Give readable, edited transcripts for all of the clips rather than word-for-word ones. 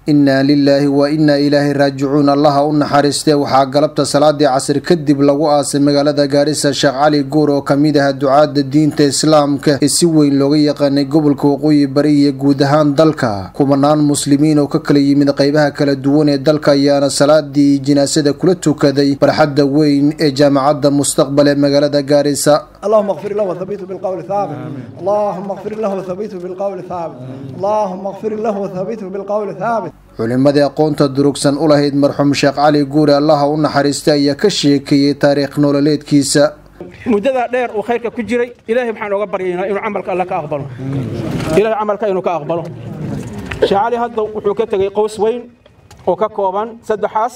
إنا لله وإنا إليه راجعون الله ونحرسته وحا قلبت صلاة عصر كدب لغو آسي مغالة غاريسا شيخ علي قورو كميدها دعاة الدين إسلام كسيوين لغي قاني قبل كوقوي بري قودهان دالكا كومنان مسلمين وككلي من قيبها كلا دوون دالكا يانا صلاة دي جناسة كلتو كذي برحد وين جامعة مستقبل مغالة غاريسا اللهم اغفر له وثبته بالقول الثابت اللهم اغفر له وثبته بالقول الثابت اللهم اغفر له وثبته بالقول الثابت culimadii aqoonta durugsan u lahayd marxuum Sheekh Cali Guure Allah u naxariistay ayaa ka sheekayay taariikh nololeedkiisa mudada dheer oo khayrka ku jiray Ilaahay waxaan uga baryaynaa inuu amalka Allah ka aqbalo Ilaahay amalka inuu ka aqbalo Sheekh Cali hadda wuxuu ka tagay qoys weyn oo ka kooban sadexaas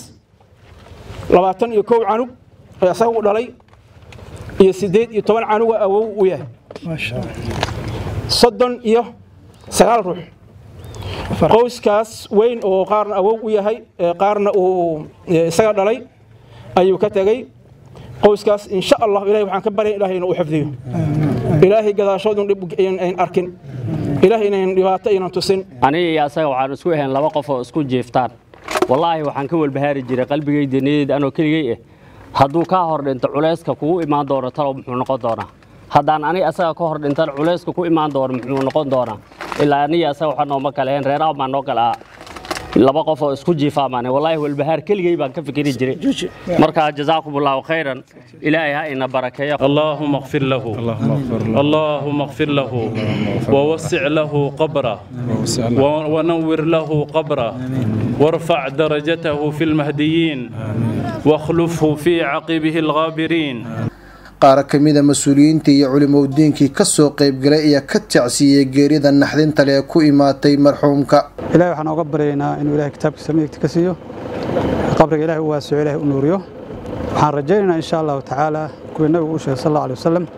21 canug ee asagu dhalay iyo 18 canug awow u yahay ma sha Allah 39 ruux qoyskaas weyn oo qaarna awow u yahay qaarna uu isaga dhalay ayuu ka tagay qoyskaas insha Allah Ilaahay waxaan ka baryay Ilaahay inuu xifdiyo Ilaahay gadaashoodu dib in arkin Ilaahay inaan dhibaato inaan tusin aniga asaga waxaan isku ahayn laba qof oo isku jeeftaan wallahi waxaan ka walbahaari jiray qalbigayda niyad anoo keligay hadduu ka hor dhinto culayska kugu imaan doono talo muxuu noqon doonaa haddaan aniga asaga ka hor dhinto culayska ku imaan doono muxuu noqon doonaa ilaa aniga asaga waxaan oo ma kale een reeraha ma noo kala laba qof oo isku jiifaamaan wallahi walbahaar keligay baan ka fikiri jiray marka jazaakumullahu khayran ilaahay ha ina barakeeyo allahumma ighfir lahu allahumma ighfir lahu wa wasi' lahu qabra wa nawwir lahu qabra warfa' darajatahu fil mahdiyyin wa akhlifhu fi 'aqibihi al-ghabirin qaar kamida mas'uuliyiinta iyo culimadiinkii ka soo qayb galay ayaa ka tacsiyay geerida naxdinta leh ku imaatay marxuumka ilaahay waxaan uga baryaynaa inuu ilaahay kitaabkiisa midigta ka siiyo qabriga ilaahay u waasiyo ilaahay u nuuriyo waxaan rajaynaynaa insha Allah taala kuwa nabiga uu sheegay sallallahu alayhi wasallam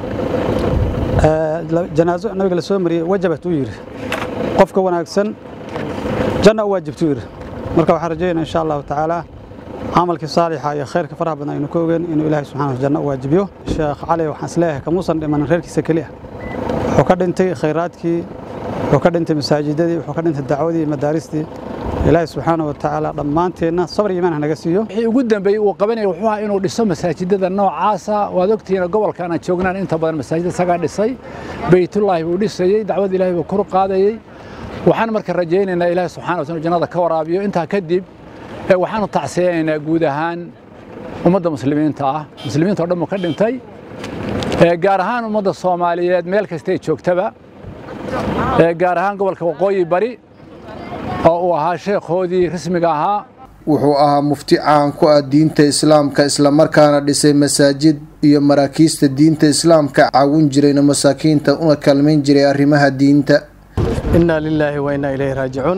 janaazo nabiga la soo mariyay wajibat uu yiri qofka wanaagsan janna waajibtu yiri marka waxaan rajaynaynaa insha Allah taala عملك صالح يا خير كفرح بدنا نكوجن إنه إلهي سبحانه وتعالى واجبيه الشيخ علي وحسلاه كموصل من غيرك سكليه وكذا أنت خيراتك وكذا أنت مساجدي وكذا أنت الدعوة مدارسي إلهي سبحانه وتعالى ضمانتنا صبر إيمان هنجسيه جدا بي وقبلنا وحوها إنه لسه مساجد النوع عاصة وذكتنا قبل كانت شغلنا أنت بدل مساجد سجى لسي بيت الله ولسه دعوة إلهي وكرق هذا وحنا مركز رجينا إن إلهي سبحانه وتعالى جنازة كورابيو أنت كذب waxaanu tacsiyeynaa guud ahaan ummadda muslimiinta oo dhan ka dhintay gaar ahaan ummadda Soomaaliyeed meel kasta ay joogtaba gaar ahaan gobolka Waqooyi Bari oo uu ahaa sheekhoodii rasmiga ahaa wuxuu ahaa mufti caan ku ah diinta islaamka isla markaana dhisay masaajid iyo maraakiista diinta islaamka caawin jirayna masaakiinta una kalmeyn jiray arrimaha diinta inna lillahi wa inna ilayhi raaji'un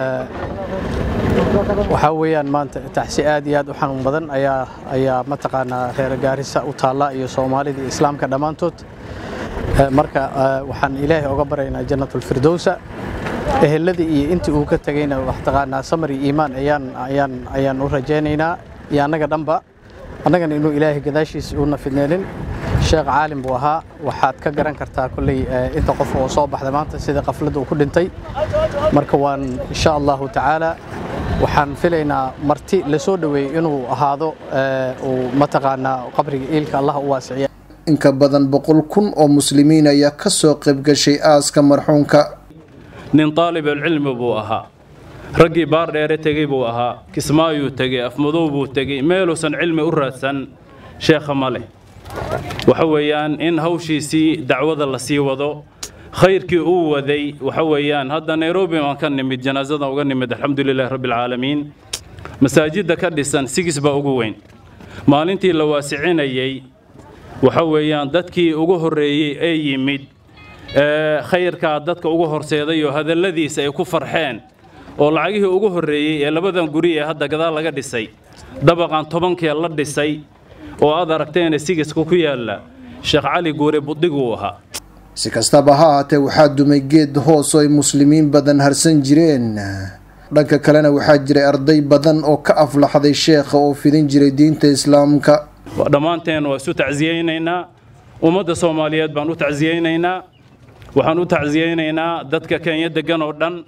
waxa weeyaan maanta taxsiyaad iyo aad u xanuun badan ayaa mataqaana reer Gaarisa u taala iyo Soomaalida islaamka dhamaantood marka waxaan Ilaahay uga baraynaa jannatul firdawsa eheladii iyo intii uu ka tagayna wax taqaana samri iimaan ayaan u rajaynaynaa iyo anaga dhanba anagana inuu Ilaahay gadaashiisa u nafidneenin sheekh caalim buu ahaa waxaad ka garan kartaa kulli inta qof oo soo baxday maanta sida qaflada uu ku dhintay marka waan insha Allah taala waxaan filaynaa marti la soo dhaweey inuu ahaado oo mataqaana qabriga eelka Allah u waasiyo in ka badan 100,000 oo muslimiin ayaa ka soo qayb gashay aaska marxuumka nin talib ilm buu ahaa ragii baar dheer tagay buu ahaa kismaayu tagay afmadow buu tagay meelusan cilmi u raadsan sheekh male waxa weeyaan in hawshiisii dacwada la sii wado khayrkii uu waday waxa weeyaan hadda Nairobi ma kan nimid janaazada uga nimid alxamdulillaah rabbil caalamiin masaajidda ka dhisan sigis ba ugu weyn maalintii la waasicinayay waxa weeyaan dadkii ugu horeeyay ay yimid khayrka dadka ugu horseeday oo hadaladiisa ay ku farxeen oo lacagihii ugu horeeyay ee labadan guri ee hadda gadaal laga dhisay dabaqan 10kii la dhisay oo aad aragteen sigiska ku yaala Sheekh Cali Guure budigu ahaa si kastaba ha ahaatee waxaa dumay geed hoos oo ay muslimiin badan harsan jireen dhanka kalena waxaa jiray arday badan oo ka aflaxday sheekha oo fidin jiray diinta islaamka dhamaanteen waa isu tacsiyeynaynaa ummadda Soomaaliyeed baan u tacsiyeynaynaa waxaan u tacsiyeynaynaa dadka Kenya degan oo dhan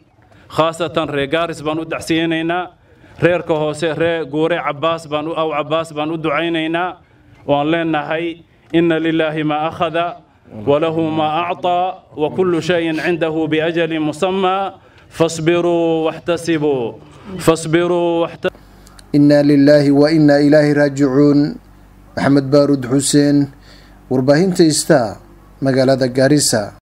khaasatan reer gaaris baan u tacsiyeynaynaa reerka hoose reer guure cabbaas baan u ducaynaynaa waan leenahay inna lilaahi maa akhada walahu maa acطaa wa kullu shayin cindahu biajalin musammaa fasbiruu waxtasibuu inna lilaahi wa inna ilaahi raajicuun. maxamed baaruud xuseen, warbaahinta Star, magaalada Gaarisa.